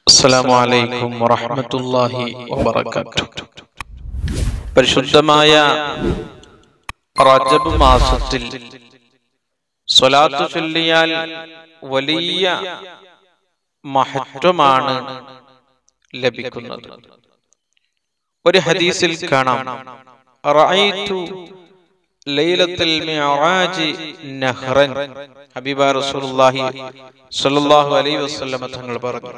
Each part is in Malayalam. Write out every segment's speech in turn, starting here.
അസ്സലാമു അലൈക്കും വറഹ്മത്തുള്ളാഹി വബറകാതുഹു. പരിശുദ്ധമായ റജബ് മാസത്തിൽ സ്വലാത്ത് ചൊല്ലിയാൽ വലിയ മഹത്വമാണ് ലഭിക്കുന്നത്. ഒരു ഹദീസിൽ കാണാം, റഅയ്തു ലൈലത്തുൽ മിഅറാജ് നഹ്റൻ. ഹബീബായ റസൂലുള്ളാഹി സ്വല്ലല്ലാഹു അലൈഹി വസല്ലം തങ്ങൾ പറഞ്ഞു,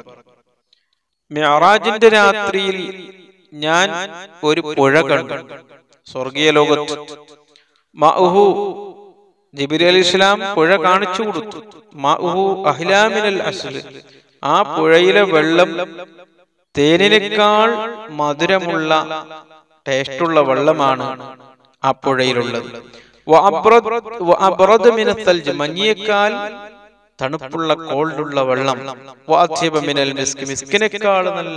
മിഅറാജിന്റെ രാത്രിയിൽ ഞാൻ ഒരു പുഴ കണ്ടു. സ്വർഗീയ ലോകത്ത് മഅഹു ജിബ്രീൽ അലൈഹിസ്സലാം പുഴ കാണിച്ചു കൊടുത്തു. മഅഹു അഹ്ലാ മിനൽ അസ്ൽ, ആ പുഴയിലെ വെള്ളം തേനിനേക്കാൾ മധുരമുള്ള ടേസ്റ്റുള്ള വെള്ളമാണ് ആ പുഴയിലുള്ളത്. വഅബ്റദ മിനൽ തൽജ്, മഞ്ഞിയേക്കാൾ തണുപ്പുള്ള കോൾഡുള്ള വെള്ളം. വഅത്യബ മിനൽ മിസ്ക്, മിസ്കിനേക്കാൾ നല്ല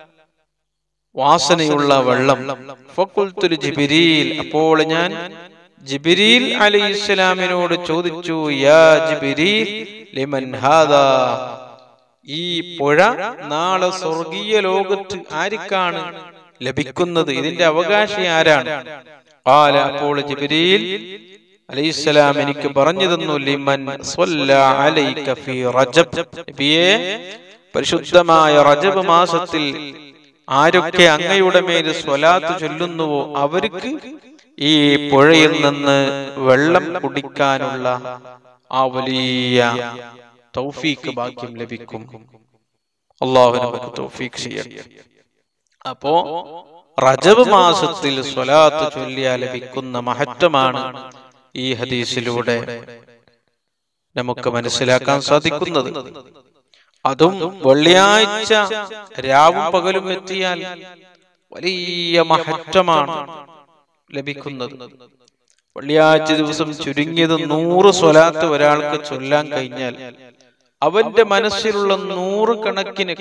വാസനയുള്ള വെള്ളം. ഫഖുൽതു ലിജിബ്രീൽ, അപ്പോൾ ഞാൻ ജിബ്രീൽ അലൈഹിസ്സലാമിനോട് ചോദിച്ചു, യാ ജിബ്രീൽ ലിമൻ ഹാദാ, ഈ പുഴ നാളെ സ്വർഗീയ ലോകത്ത് ആർക്കാണ് ലഭിക്കുന്നത്? ഇതിന്റെ അവകാശി ആരാണ്? ഖാല, അപ്പോൾ ജിബ്രീൽ അലൈഹിസ്സലാം എനിക്ക് പറഞ്ഞു തന്നു, ലിമൻ സ്വല്ലാ അലൈക ഫീ റജബ്, നബിയേ പരിശുദ്ധമായ റജബ് മാസത്തിൽ ആരൊക്കെ അങ്ങയുടെ മേൽ സ്വലാത്ത് ചൊല്ലുന്നുവോ അവർക്ക് ഈ പുഴയിൽ നിന്ന് വെള്ളം കുടിക്കാനുള്ള ആ വലിയ തൗഫീഖ് ഭാഗ്യം ലഭിക്കും. അല്ലാഹു നമുക്ക് തൗഫീഖ് ചെയ്യട്ടെ. അപ്പോ റജബ് മാസത്തിൽ സ്വലാത്ത് ചൊല്ലിയാൽ ലഭിക്കുന്ന മഹത്വമാണ് ഈ ഹദീസിലൂടെ നമുക്ക് മനസ്സിലാക്കാൻ സാധിക്കുന്നത്. അതും വെള്ളിയാഴ്ച രാവും പകലും എത്തിയാൽ വലിയ മഹത്വമാണ് ലഭിക്കുന്നത്. വെള്ളിയാഴ്ച ദിവസം ചുരുങ്ങിയത് 100 സ്വലാത്ത് ഒരാൾക്ക് ചൊല്ലാൻ കഴിഞ്ഞാൽ അവന്റെ മനസ്സിലുള്ള 100 കണക്കിന്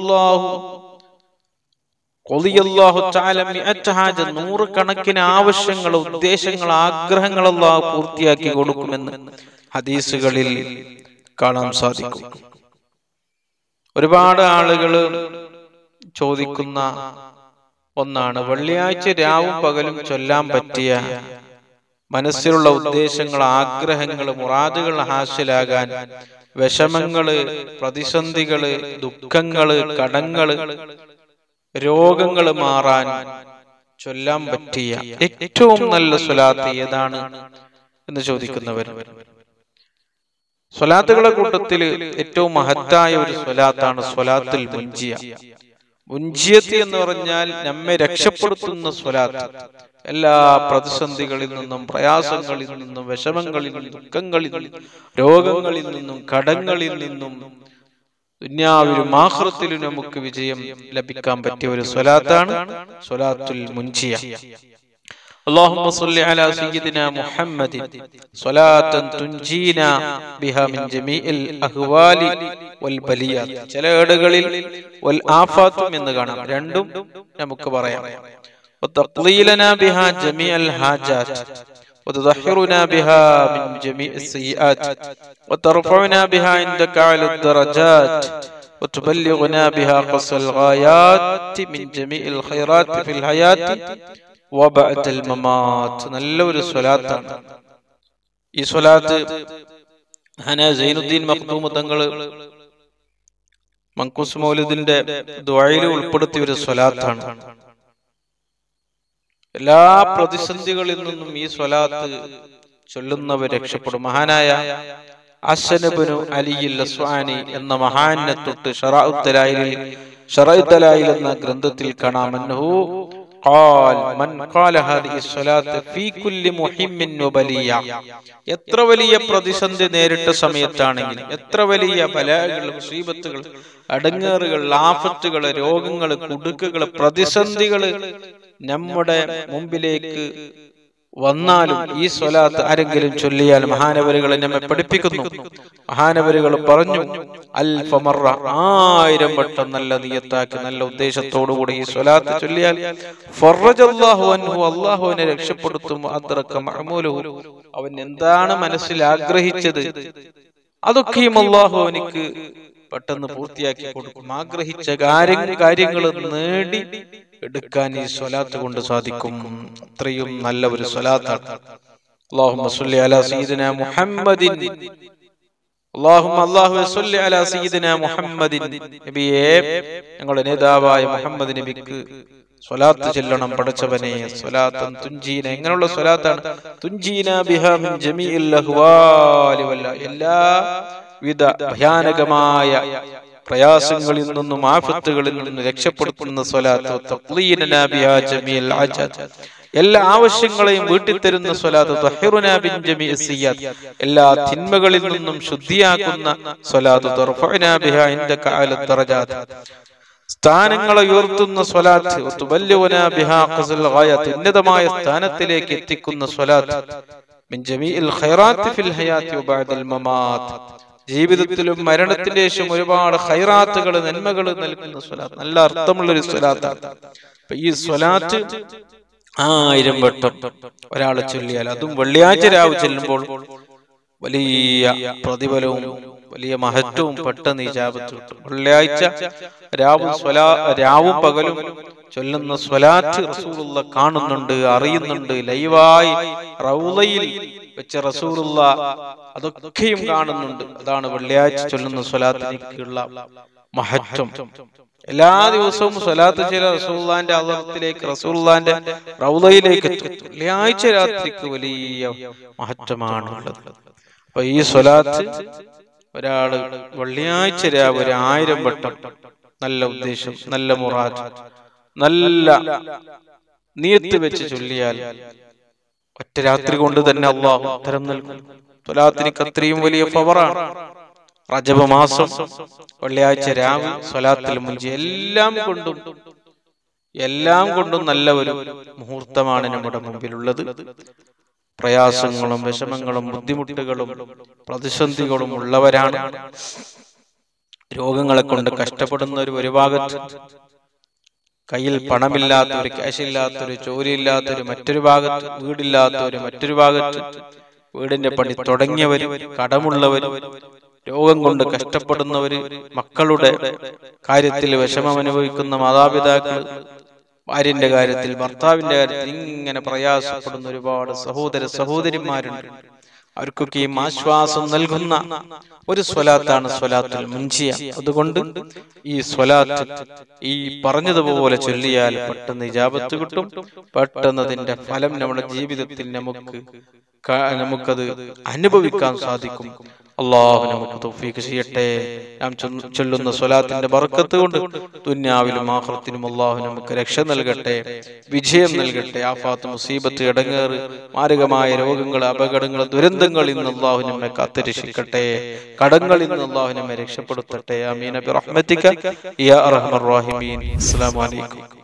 100 കണക്കിന് ആവശ്യങ്ങൾ, ഉദ്ദേശങ്ങൾ, ആഗ്രഹങ്ങൾ അല്ലാഹു പൂർത്തിയാക്കി കൊടുക്കുമെന്ന് ഹദീസുകളിൽ കാണാൻ സാധിക്കും. ഒരുപാട് ആളുകൾ ചോദിക്കുന്ന ഒന്നാണ്, വെള്ളിയാഴ്ച രാവും പകലും ചൊല്ലാൻ പറ്റിയ മനസ്സിലുള്ള ഉദ്ദേശങ്ങൾ, ആഗ്രഹങ്ങൾ, മുറാദുകൾ ഹാസിലാകാൻ, വിഷമങ്ങള്, പ്രതിസന്ധികള്, ദുഃഖങ്ങള്, കടങ്ങള്, രോഗങ്ങൾ മാറാൻ ചൊല്ലാൻ പറ്റിയ ഏറ്റവും നല്ല സ്വലാത്ത് ഏതാണ് എന്ന് ചോദിക്കുന്നവർ, സ്വലാത്തുകളെ കൂട്ടത്തിൽ ഏറ്റവും മഹത്തായ ഒരു സ്വലാത്താണ് സ്വലാത്തുൽ മുൻജിയ. മുൻജിയത്ത് എന്ന് പറഞ്ഞാൽ നമ്മെ രക്ഷപ്പെടുത്തുന്ന സ്വലാത്ത്. എല്ലാ പ്രതിസന്ധികളിൽ നിന്നും, പ്രയാസങ്ങളിൽ നിന്നും, വിഷമങ്ങളിൽ നിന്നും, ദുഃഖങ്ങളിൽ നിന്നും, രോഗങ്ങളിൽ നിന്നും, കടങ്ങളിൽ നിന്നും ദുനിയാവിലും ആഖിറത്തിലും നമുക്ക് വിജയം ലഭിക്കാൻ പറ്റിയ ഒരു സ്വലാത്താണ് സ്വലാത്തുൽ മുൻജിയ. اللهم صل على سيدنا محمد صلاة تنجينا بها من جميع الأهوال والبليات. ചില ഏടുകളിൽ വൽ ആഫാത്തും എന്ന് കാണാം, രണ്ടും നമുക്ക് പറയാം. وتقضي لنا بها جميع الحاجات وتطهرنا بها من جميع السيئات وترفعنا بها عندك على الدرجات وتبلغنا بها قصى الغايات من جميع الخيرات في الحياة وبعد الممات. നല്ലൊരു സ്വലാത്താണ് ഈ സ്വലാത്ത്. സൈനുദ്ദീൻ മഖ്ദൂം തങ്ങൾ മൻഖൂസ് മൗലിദിന്റെ ദുആയിൽ ഉൾപ്പെടുത്തിയ ഒരു സ്വലാത്താണ്. എല്ലാ പ്രതിസന്ധികളിൽ നിന്നും ഈ സ്വലാത്ത് ചൊല്ലുന്നവർ രക്ഷപ്പെടും. മഹാനായ ഹസ്സൻ ഇബ്നു അലി അൽ-അസ്വാനി എന്ന മഹാനെ തൊട്ട് ശറഉ ദലായിൽ എന്ന ഗ്രന്ഥത്തിൽ കാണാം, അന്നഹു ഖാൽ മൻ ഖാല ഹാദിഹി സ്വലാത്ത് ഫീ കുല്ലി മുഹിമ്മിൻ വബലിയ. എത്ര വലിയ പ്രതിസന്ധി നേരിട്ട സമയത്താണെങ്കിലും, എത്ര വലിയ ബലാകൾ, മുസീബത്തുകൾ, അടങ്ങേറുകൾ, ആഫത്തുകൾ, രോഗങ്ങൾ, കുടുക്കുകൾ, പ്രതിസന്ധികൾ നമ്മുടെ മുമ്പിലേക്ക് വന്നാലും ഈ സ്വലാത്ത് ആരെങ്കിലും ചൊല്ലിയാൽ, മഹാനവരുകൾ നമ്മെ പഠിപ്പിക്കുന്നു, മഹാനവരുകൾ പറഞ്ഞു, അൽഫ മറ, 1000 വട്ടം നല്ല നിയത്താക്കി, നല്ല ഉദ്ദേശത്തോടുകൂടി ഈ സ്വലാത്ത് ചൊല്ലിയാൽ ഫറജല്ലാഹു അൻഹു, അല്ലാഹു അവനെ രക്ഷപ്പെടുത്തും. അദ്റക മഅമൂലുഹു, അവൻ എന്താണ് മനസ്സിൽ ആഗ്രഹിച്ചത് അതൊക്കെയും അല്ലാഹു അവനിക്ക് പെട്ടെന്ന് പൂർത്തിയാക്കി കൊടുക്കും. ആഗ്രഹിച്ച കാര്യങ്ങൾ നേടി എടുക്കാൻ ഈ സ്വലാത്ത് കൊണ്ട് സാധിക്കും. അത്രയും നല്ല ഒരു സ്വലാത്താണ്. അല്ലാഹുമ്മ സ്വല്ലി അലാ സയ്യിദിനാ മുഹമ്മദിൻ. അല്ലാഹുമ്മ സ്വല്ലി അലാ സയ്യിദിനാ മുഹമ്മദിൻ. നബിയേ, ഞങ്ങളുടെ നേതാവായ മുഹമ്മദ് നബിക്ക് സ്വലാത്ത് ചെല്ലണം പടച്ചവനെ. സ്വലാത്തൻ തുൻജീന, എങ്ങനെയുള്ള സ്വലാത്താണ്? തുൻജീന ബിഹാ മിൻ ജമീഇൽ അഹ്വാലി വല്ല, എല്ലാവിധ ഭയാനകമായ പ്രയാസങ്ങളിൽ നിന്നും ആഫത്തുകളിൽ നിന്നും രക്ഷപ്പെടുത്തുന്ന സ്വലാത്ത്. തഖ്ലീനനാ ബിഹാ ജമീഇൽ അജദ്, എല്ലാ ആവശ്യങ്ങളെയും വീട്ടിൽ തരുന്ന സ്വലാത്ത്. തഹ്ഹിറുനാ ബിൻ ജമീഇസ് സിയ്യാത്ത്, എല്ലാ തിന്മകളിൽ നിന്നും ശുദ്ധിയാക്കുന്ന സ്വലാത്ത്. തർഫഉനാ ബിഹാ ഇൻദക അല ദറജാത്ത്, സ്ഥാനങ്ങളെ ഉയർത്തുന്ന സ്വലാത്ത്. തുബല്ലിഗുനാ ബിഹാ ഖസൽ ഗായത്ത്, ഉന്നതമായ സ്ഥാനത്തിലേക്ക് എത്തിക്കുന്ന സ്വലാത്ത്. മിൻ ജമീഇൽ ഖൈറാത്തി ഫിൽ ഹയാത്തി വബഅദൽ മമാത്ത്, ജീവിതത്തിലും മരണത്തിന് ശേഷം ഒരുപാട് ഖൈറാത്തുകൾ, നന്മകൾ നൽകുന്ന സ്വലാത്ത്. നല്ല അർത്ഥമുള്ള ഒരു സ്വലാത്താണ്. അപ്പൊ ഈ സ്വലാത്ത് 1000 വട്ടം ഒരാളെ ചൊല്ലിയാൽ, അതും വെള്ളിയാഴ്ച രാവ് ചെല്ലുമ്പോൾ വലിയ പ്രതിഫലവും വലിയ മഹത്വവും പെട്ടെന്ന് ഇജാബത്ത് കിട്ടും. വെള്ളിയാഴ്ച രാവും പകലും ചൊല്ലുന്ന സ്വലാത്ത് റസൂലുള്ളാഹ് കാണുന്നുണ്ട്, അറിയുന്നുണ്ട്. ലൈവായി റൗളയിൽ വെച്ച് റസൂലുള്ളാഹ് അതൊക്കെയും കാണുന്നുണ്ട്. അതാണ് വെള്ളിയാഴ്ച ചൊല്ലുന്ന സ്വലാത്തിനുള്ള മഹത്വം. എല്ലാ ദിവസവും സ്വലാത്ത് ചെയ്ത റസൂലുള്ളാഹിന്റെ അള്ളത്തിലേക്ക്, റസൂലുള്ളാഹിന്റെ റൗളയിലേക്ക് വെള്ളിയാഴ്ച രാത്രിക്ക് വലിയ മഹത്വമാണുള്ളത്. അപ്പൊ ഈ സ്വലാത്ത് ഒരാള് വെള്ളിയാഴ്ച രാവ് 1000 വട്ടം, നല്ല ഉദ്ദേശം, നല്ല മുറാദ്, നല്ല നിയത്ത് വെച്ച് ചൊല്ലിയാൽ ഒറ്റ രാത്രി കൊണ്ട് തന്നെ അല്ലാഹു ഉത്തരം നൽകും. സ്വലാത്തിന് അത്രയും വലിയ പവറാണ്. റജബ് മാസം വെള്ളിയാഴ്ച രാവ് സ്വലാത്തുൽ മുൻജി, എല്ലാം കൊണ്ടും നല്ല ഒരു മുഹൂർത്തമാണ് നമ്മുടെ മുമ്പിലുള്ളത്. പ്രയാസങ്ങളും വിഷമങ്ങളും ബുദ്ധിമുട്ടുകളും പ്രതിസന്ധികളും ഉള്ളവരാണ്. രോഗങ്ങളെ കൊണ്ട് കഷ്ടപ്പെടുന്നവർ ഒരു ഭാഗത്ത്, കയ്യിൽ പണമില്ലാത്തവർ, ക്യാഷില്ലാത്തവർ, ജോലിയില്ലാത്തവർ മറ്റൊരു ഭാഗത്ത്, വീടില്ലാത്തവർ മറ്റൊരു ഭാഗത്ത്, വീടിന്റെ പണി തുടങ്ങിയവർ, കടമുള്ളവർ, രോഗം കൊണ്ട് കഷ്ടപ്പെടുന്നവർ, മക്കളുടെ കാര്യത്തിൽ വിഷമം അനുഭവിക്കുന്ന മാതാപിതാക്കൾ, ഭാര്യന്റെ കാര്യത്തിൽ, ഭർത്താവിന്റെ കാര്യത്തിൽ ഇങ്ങനെ പ്രയാസപ്പെടുന്ന ഒരുപാട് സഹോദര സഹോദരിമാരുണ്ട്. അവർക്കൊക്കെയും ആശ്വാസം നൽകുന്ന ഒരു സ്വലാത്താണ് സ്വലാത്തുൽ മുൻജിയ. അതുകൊണ്ട് ഈ സ്വലാത്ത് ഈ പറഞ്ഞതുപോലെ ചൊല്ലിയാൽ പെട്ടെന്ന് ഇജാബത്ത് കിട്ടും. പെട്ടെന്ന് അതിന്റെ ഫലം നമ്മുടെ ജീവിതത്തിൽ നമുക്കത് അനുഭവിക്കാൻ സാധിക്കും. അല്ലാഹു നമുക്ക് തൗഫീഖ് ചെയ്യട്ടെ. നാം ചൊല്ലുന്ന സ്വലാത്തിന്റെ ബർക്കത്ത് കൊണ്ട് ദുനിയാവിലും ആഖിറത്തിലും അല്ലാഹു നമുക്ക് രക്ഷ നൽകട്ടെ, വിജയം നൽകട്ടെ. ആഫാത്ത്, മുസീബത്ത്, ഇടങ്ങേറ്, മാരകമായ രോഗങ്ങൾ, അപകടങ്ങൾ, ദുരന്തങ്ങളിൽ നിന്ന് അല്ലാഹു നമ്മെ കാത്തുരക്ഷിക്കട്ടെ. കടങ്ങളിൽ നിന്ന് അല്ലാഹു നമ്മെ രക്ഷപ്പെടുത്തട്ടെ. ആമീൻ ബിറഹ്മതിക യാ അർഹമർ റഹീമീൻ. അസ്സലാമു അലൈക്കും.